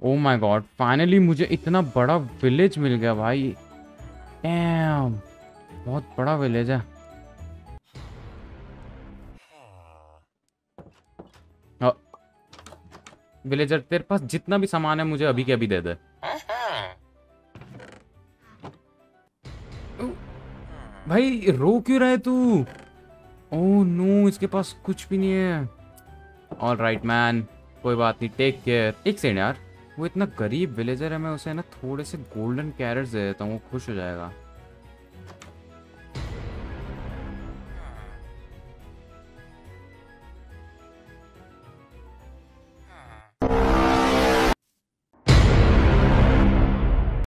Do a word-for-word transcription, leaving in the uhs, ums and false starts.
Oh my God, finally मुझे इतना बड़ा विलेज मिल गया भाई। डैम, बहुत बड़ा विलेज है। विलेजर, तेरे पास जितना भी सामान है मुझे अभी के अभी दे दे। ओ, भाई रो क्यों रहा है तू? ओह नो, इसके पास कुछ भी नहीं है। ऑल राइट मैन, कोई बात नहीं, टेक केयर। एक सेकंड यार, वो इतना गरीब विलेजर है, मैं उसे ना थोड़े से गोल्डन कैरेट्स दे देता हूँ, वो खुश हो जाएगा।